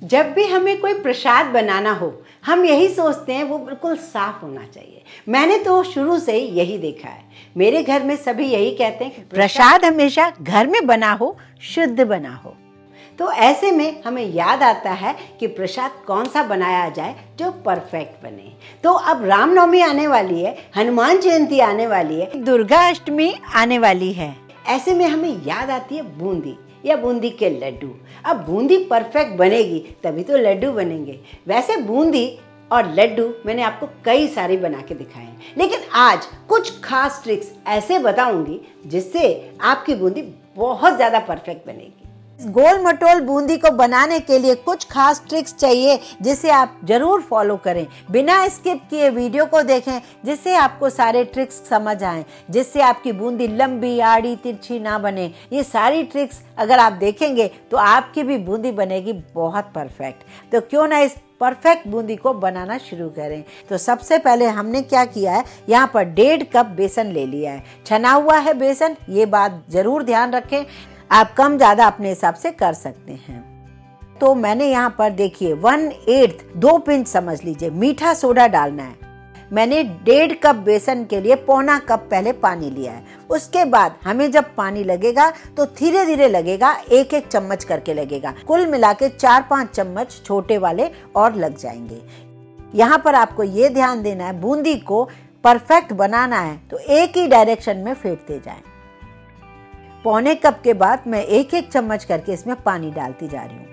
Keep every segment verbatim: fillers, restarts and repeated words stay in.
जब भी हमें कोई प्रसाद बनाना हो, हम यही सोचते हैं वो बिल्कुल साफ होना चाहिए। मैंने तो शुरू से ही यही देखा है। मेरे घर में सभी यही कहते हैं कि प्रसाद हमेशा घर में बना हो, शुद्ध बना हो। तो ऐसे में हमें याद आता है कि प्रसाद कौन सा बनाया जाए जो परफेक्ट बने। तो अब रामनवमी आने वाली है, हनुमान जयंती आने वाली है, दुर्गा अष्टमी आने वाली है। ऐसे में हमें याद आती है बूंदी या बूंदी के लड्डू। अब बूंदी परफेक्ट बनेगी तभी तो लड्डू बनेंगे। वैसे बूंदी और लड्डू मैंने आपको कई सारे बना के दिखाए हैं, लेकिन आज कुछ खास ट्रिक्स ऐसे बताऊंगी जिससे आपकी बूंदी बहुत ज़्यादा परफेक्ट बनेगी। गोल मटोल बूंदी को बनाने के लिए कुछ खास ट्रिक्स चाहिए जिसे आप जरूर फॉलो करें। बिना स्किप किए वीडियो को देखें जिससे आपको सारे ट्रिक्स समझ आएं, जिससे आपकी बूंदी लंबी आड़ी तिरछी ना बने। ये सारी ट्रिक्स अगर आप देखेंगे तो आपकी भी बूंदी बनेगी बहुत परफेक्ट। तो क्यों ना इस परफेक्ट बूंदी को बनाना शुरू करें। तो सबसे पहले हमने क्या किया है, यहाँ पर डेढ़ कप बेसन ले लिया है। छना हुआ है बेसन, ये बात जरूर ध्यान रखें। आप कम ज़्यादा अपने हिसाब से कर सकते हैं। तो मैंने यहाँ पर देखिए वन एट्थ दो पिंच समझ लीजिए मीठा सोडा डालना है। मैंने डेढ़ कप बेसन के लिए पौना कप पहले पानी लिया है। उसके बाद हमें जब पानी लगेगा तो धीरे धीरे लगेगा, एक एक चम्मच करके लगेगा। कुल मिला के चार पांच चम्मच छोटे वाले और लग जाएंगे। यहाँ पर आपको ये ध्यान देना है, बूंदी को परफेक्ट बनाना है तो एक ही डायरेक्शन में फेंटते जाएं। पौने कप के बाद मैं एक एक चम्मच करके इसमें पानी डालती जा रही हूँ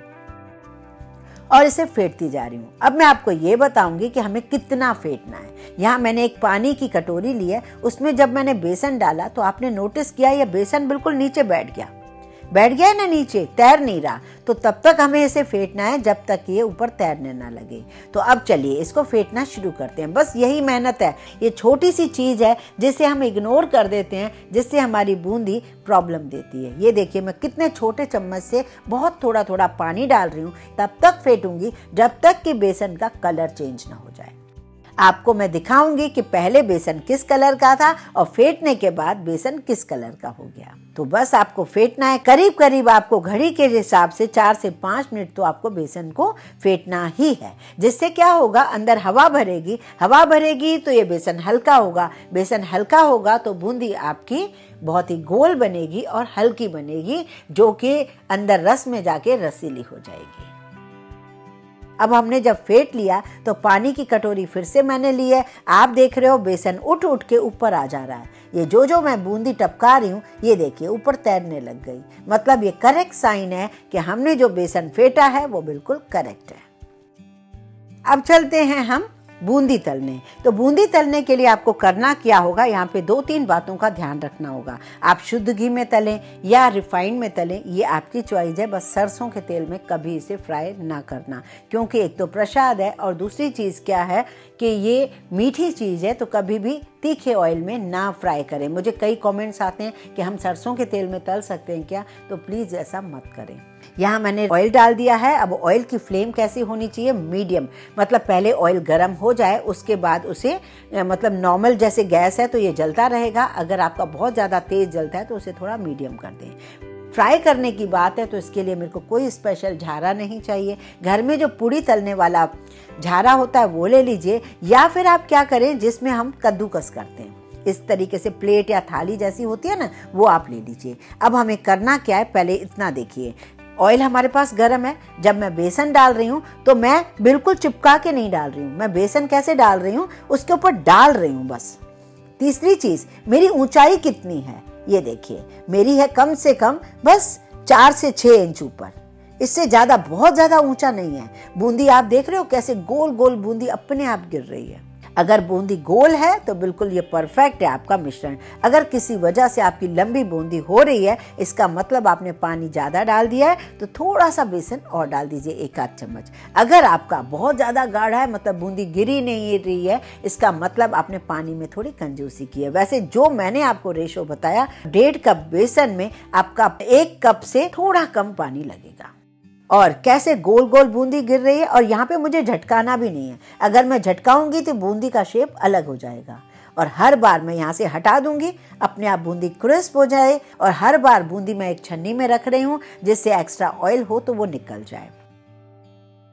और इसे फेंटती जा रही हूँ। अब मैं आपको ये बताऊंगी कि हमें कितना फेंटना है। यहाँ मैंने एक पानी की कटोरी ली है, उसमें जब मैंने बेसन डाला तो आपने नोटिस किया ये बेसन बिल्कुल नीचे बैठ गया बैठ गया है ना, नीचे तैर नहीं रहा। तो तब तक हमें इसे फेंटना है जब तक ये ऊपर तैरने ना लगे। तो अब चलिए इसको फेंटना शुरू करते हैं। बस यही मेहनत है, ये छोटी सी चीज़ है जिसे हम इग्नोर कर देते हैं, जिससे हमारी बूंदी प्रॉब्लम देती है। ये देखिए मैं कितने छोटे चम्मच से बहुत थोड़ा थोड़ा पानी डाल रही हूँ। तब तक फेंटूंगी जब तक कि बेसन का कलर चेंज ना हो जाए। आपको मैं दिखाऊंगी कि पहले बेसन किस कलर का था और फेंटने के बाद बेसन किस कलर का हो गया। तो बस आपको फेंटना है, करीब करीब आपको घड़ी के हिसाब से चार से पाँच मिनट तो आपको बेसन को फेंटना ही है। जिससे क्या होगा, अंदर हवा भरेगी, हवा भरेगी तो ये बेसन हल्का होगा, बेसन हल्का होगा तो बूंदी आपकी बहुत ही गोल बनेगी और हल्की बनेगी, जो कि अंदर रस में जाके रसीली हो जाएगी। अब हमने जब फेंट लिया तो पानी की कटोरी फिर से मैंने ली है। आप देख रहे हो बेसन उठ उठ के ऊपर आ जा रहा है। ये जो जो मैं बूंदी टपका रही हूँ ये देखिए ऊपर तैरने लग गई। मतलब ये करेक्ट साइन है कि हमने जो बेसन फेंटा है वो बिल्कुल करेक्ट है। अब चलते हैं हम बूंदी तलने। तो बूंदी तलने के लिए आपको करना क्या होगा, यहाँ पे दो तीन बातों का ध्यान रखना होगा। आप शुद्ध घी में तलें या रिफाइंड में तलें, ये आपकी चॉइस है। बस सरसों के तेल में कभी इसे फ्राई ना करना, क्योंकि एक तो प्रसाद है और दूसरी चीज़ क्या है कि ये मीठी चीज़ है, तो कभी भी तीखे ऑयल में ना फ्राई करें। मुझे कई कमेंट्स आते हैं कि हम सरसों के तेल में तल सकते हैं क्या, तो प्लीज़ ऐसा मत करें। यहाँ मैंने ऑयल डाल दिया है। अब ऑयल की फ्लेम कैसी होनी चाहिए, मीडियम। मतलब पहले ऑयल गर्म हो जाए, उसके बाद उसे मतलब नॉर्मल जैसे गैस है तो ये जलता रहेगा। अगर आपका बहुत ज़्यादा तेज़ जलता है तो उसे थोड़ा मीडियम कर दें। फ्राई करने की बात है तो इसके लिए मेरे को कोई स्पेशल झारा नहीं चाहिए। घर में जो पूड़ी तलने वाला झारा होता है वो ले लीजिए, या फिर आप क्या करें जिसमें हम कद्दूकस करते हैं, इस तरीके से प्लेट या थाली जैसी होती है ना, वो आप ले लीजिए। अब हमें करना क्या है, पहले इतना देखिए ऑयल हमारे पास गर्म है। जब मैं बेसन डाल रही हूँ तो मैं बिल्कुल चिपका के नहीं डाल रही हूँ। मैं बेसन कैसे डाल रही हूँ उसके ऊपर डाल रही हूँ बस। तीसरी चीज़, मेरी ऊंचाई कितनी है ये देखिए, मेरी है कम से कम बस चार से छः इंच ऊपर, इससे ज़्यादा बहुत ज़्यादा ऊंचा नहीं है। बूंदी आप देख रहे हो कैसे गोल गोल बूंदी अपने आप गिर रही है। अगर बूंदी गोल है तो बिल्कुल ये परफेक्ट है आपका मिश्रण। अगर किसी वजह से आपकी लंबी बूंदी हो रही है, इसका मतलब आपने पानी ज़्यादा डाल दिया है, तो थोड़ा सा बेसन और डाल दीजिए, एक आध चम्मच। अगर आपका बहुत ज़्यादा गाढ़ा है, मतलब बूंदी गिरी नहीं रही है, इसका मतलब आपने पानी में थोड़ी कंजूसी की है। वैसे जो मैंने आपको रेशो बताया, डेढ़ कप बेसन में आपका एक कप से थोड़ा कम पानी लगेगा। और कैसे गोल गोल बूंदी गिर रही है, और यहाँ पे मुझे झटकाना भी नहीं है। अगर मैं झटकाऊंगी तो बूंदी का शेप अलग हो जाएगा, और हर बार मैं यहाँ से हटा दूंगी, अपने आप बूंदी क्रिस्प हो जाए। और हर बार बूंदी मैं एक छन्नी में रख रही हूँ जिससे एक्स्ट्रा ऑयल हो तो वो निकल जाए।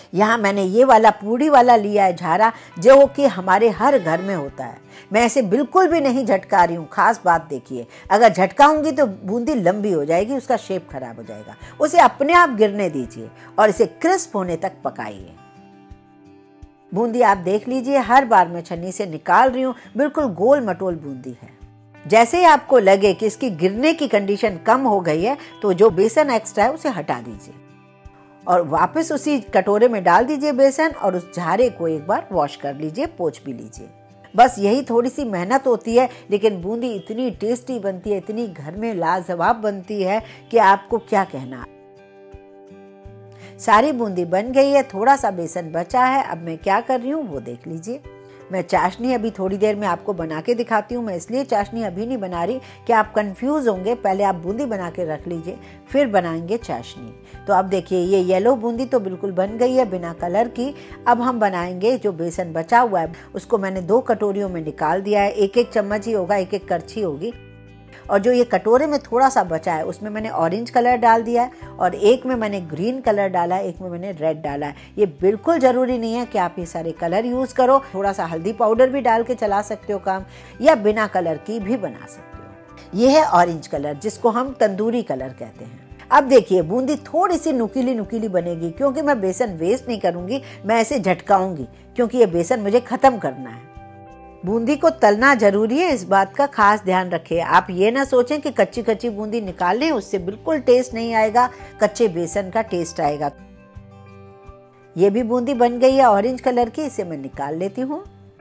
यहाँ मैंने ये वाला पूड़ी वाला लिया है झारा, जो कि हमारे हर घर में होता है। मैं ऐसे बिल्कुल भी नहीं झटका रही हूँ। खास बात देखिए, अगर झटकाऊंगी तो बूंदी लंबी हो जाएगी, उसका शेप खराब हो जाएगा। उसे अपने आप गिरने दीजिए और इसे क्रिस्प होने तक पकाइए। बूंदी आप देख लीजिए, हर बार मैं छन्नी से निकाल रही हूँ, बिल्कुल गोल मटोल बूंदी है। जैसे ही आपको लगे कि इसकी गिरने की कंडीशन कम हो गई है तो जो बेसन एक्स्ट्रा है उसे हटा दीजिए और वापस उसी कटोरे में डाल दीजिए बेसन, और उस झारे को एक बार वॉश कर लीजिए, पोंछ भी लीजिए। बस यही थोड़ी सी मेहनत होती है, लेकिन बूंदी इतनी टेस्टी बनती है, इतनी घर में लाजवाब बनती है कि आपको क्या कहना। सारी बूंदी बन गई है, थोड़ा सा बेसन बचा है। अब मैं क्या कर रही हूँ वो देख लीजिए। मैं चाशनी अभी थोड़ी देर में आपको बना के दिखाती हूँ। मैं इसलिए चाशनी अभी नहीं बना रही कि आप कंफ्यूज होंगे। पहले आप बूंदी बना के रख लीजिए, फिर बनाएंगे चाशनी। तो अब देखिए, ये येलो बूंदी तो बिल्कुल बन गई है बिना कलर की। अब हम बनाएंगे जो बेसन बचा हुआ है, उसको मैंने दो कटोरियों में निकाल दिया है। एक एक चम्मच ही होगा, एक एक करछी होगी। और जो ये कटोरे में थोड़ा सा बचा है उसमें मैंने ऑरेंज कलर डाल दिया है, और एक में मैंने ग्रीन कलर डाला है, एक में मैंने रेड डाला है। ये बिल्कुल ज़रूरी नहीं है कि आप ये सारे कलर यूज़ करो। थोड़ा सा हल्दी पाउडर भी डाल के चला सकते हो काम, या बिना कलर की भी बना सकते हो। ये है ऑरेंज कलर, जिसको हम तंदूरी कलर कहते हैं। अब देखिए, बूंदी थोड़ी सी नुकीली नुकीली बनेगी, क्योंकि मैं बेसन वेस्ट नहीं करूँगी, मैं ऐसे झटकाऊँगी, क्योंकि ये बेसन मुझे ख़त्म करना है। बूंदी को तलना जरूरी है, इस बात का खास ध्यान रखें। आप ये ना सोचें कि कच्ची कच्ची बूंदी निकाल लें, उससे बिल्कुल टेस्ट नहीं आएगा, कच्चे बेसन का टेस्ट आएगा। ये भी बूंदी बन गई है ऑरेंज कलर की, इसे मैं निकाल लेती हूँ।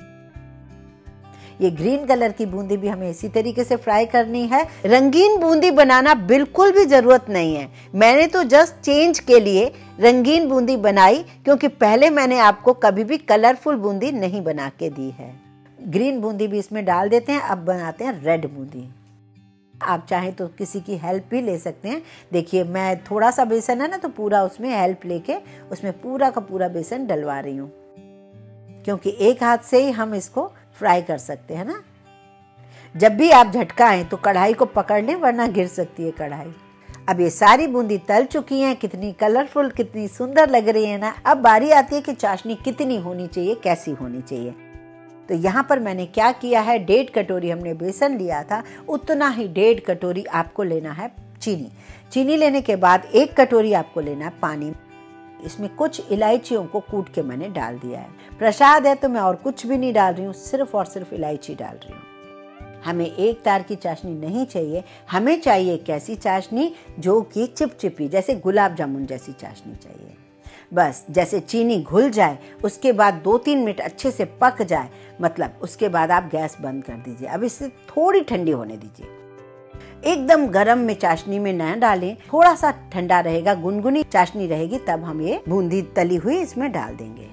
ये ग्रीन कलर की बूंदी भी हमें इसी तरीके से फ्राई करनी है। रंगीन बूंदी बनाना बिल्कुल भी जरूरत नहीं है। मैंने तो जस्ट चेंज के लिए रंगीन बूंदी बनाई, क्योंकि पहले मैंने आपको कभी भी कलरफुल बूंदी नहीं बना के दी है। ग्रीन बूंदी भी इसमें डाल देते हैं। अब बनाते हैं रेड बूंदी। आप चाहें तो किसी की हेल्प भी ले सकते हैं। देखिए, मैं थोड़ा सा बेसन है ना, तो पूरा उसमें हेल्प लेके उसमें पूरा का पूरा बेसन डलवा रही हूँ, क्योंकि एक हाथ से ही हम इसको फ्राई कर सकते हैं ना। जब भी आप झटकाएं तो कढ़ाई को पकड़ लें, वरना गिर सकती है कढ़ाई। अब ये सारी बूंदी तल चुकी हैं। कितनी कलरफुल, कितनी सुंदर लग रही है ना। अब बारी आती है कि चाशनी कितनी होनी चाहिए, कैसी होनी चाहिए। तो यहाँ पर मैंने क्या किया है, डेढ़ कटोरी हमने बेसन लिया था, उतना ही डेढ़ कटोरी आपको लेना है चीनी। चीनी लेने के बाद एक कटोरी आपको लेना है पानी। इसमें कुछ इलायचियों को कूट के मैंने डाल दिया है। प्रसाद है तो मैं और कुछ भी नहीं डाल रही हूँ, सिर्फ और सिर्फ इलायची डाल रही हूँ। हमें एक तार की चाशनी नहीं चाहिए, हमें चाहिए एक ऐसी चाशनी जो कि चिपचिपी, जैसे गुलाब जामुन जैसी चाशनी चाहिए। बस जैसे चीनी घुल जाए, उसके बाद दो तीन मिनट अच्छे से पक जाए, मतलब उसके बाद आप गैस बंद कर दीजिए। अब इसे थोड़ी ठंडी होने दीजिए। एकदम गरम में चाशनी में न डालें, थोड़ा सा ठंडा रहेगा, गुनगुनी चाशनी रहेगी, तब हम ये बूंदी तली हुई इसमें डाल देंगे।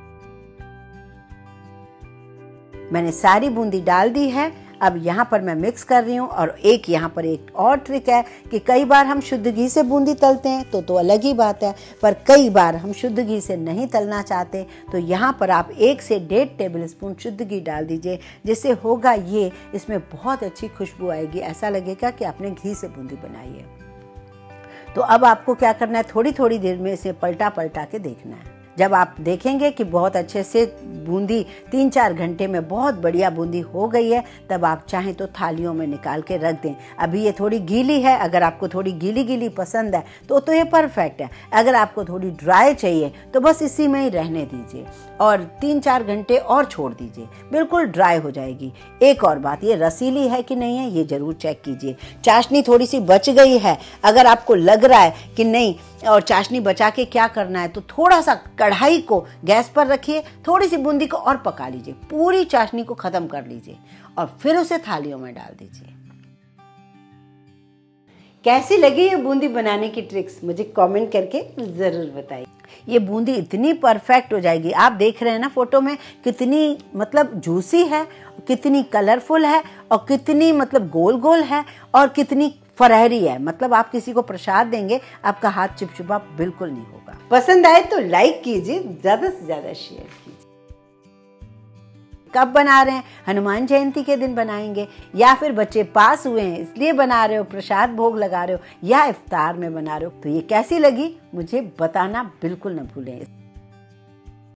मैंने सारी बूंदी डाल दी है। अब यहाँ पर मैं मिक्स कर रही हूँ। और एक यहाँ पर एक और ट्रिक है कि कई बार हम शुद्ध घी से बूंदी तलते हैं तो तो अलग ही बात है, पर कई बार हम शुद्ध घी से नहीं तलना चाहते, तो यहाँ पर आप एक से डेढ़ टेबल स्पून शुद्ध घी डाल दीजिए। जिससे होगा ये, इसमें बहुत अच्छी खुशबू आएगी, ऐसा लगेगा कि आपने घी से बूंदी बनाई है। तो अब आपको क्या करना है, थोड़ी थोड़ी देर में इसे पलटा पलटा के देखना है। जब आप देखेंगे कि बहुत अच्छे से बूंदी तीन चार घंटे में बहुत बढ़िया बूंदी हो गई है, तब आप चाहें तो थालियों में निकाल के रख दें। अभी ये थोड़ी गीली है, अगर आपको थोड़ी गीली गीली पसंद है तो तो ये परफेक्ट है। अगर आपको थोड़ी ड्राई चाहिए तो बस इसी में ही रहने दीजिए और तीन चार घंटे और छोड़ दीजिए, बिल्कुल ड्राई हो जाएगी। एक और बात, ये रसीली है कि नहीं है ये जरूर चेक कीजिए। चाशनी थोड़ी सी बच गई है, अगर आपको लग रहा है कि नहीं और चाशनी बचा के क्या करना है, तो थोड़ा सा कढ़ाई को गैस पर रखिए, थोड़ी सी बूंदी को और पका लीजिए, पूरी चाशनी को खत्म कर लीजिए और फिर उसे थालियों में डाल दीजिए। कैसी लगी ये बूंदी बनाने की ट्रिक्स, मुझे कमेंट करके जरूर बताइए। ये बूंदी इतनी परफेक्ट हो जाएगी, आप देख रहे हैं ना फोटो में, कितनी मतलब जूसी है, कितनी कलरफुल है और कितनी मतलब गोल गोल है और कितनी फरहरी है। मतलब आप किसी को प्रसाद देंगे, आपका हाथ चिपचिपा बिल्कुल नहीं होगा। पसंद आए तो लाइक कीजिए, ज्यादा से ज्यादा शेयर कीजिए। कब बना रहे हैं, हनुमान जयंती के दिन बनाएंगे, या फिर बच्चे पास हुए हैं इसलिए बना रहे हो, प्रसाद भोग लगा रहे हो, या इफ्तार में बना रहे हो, तो ये कैसी लगी मुझे बताना बिल्कुल न भूलें।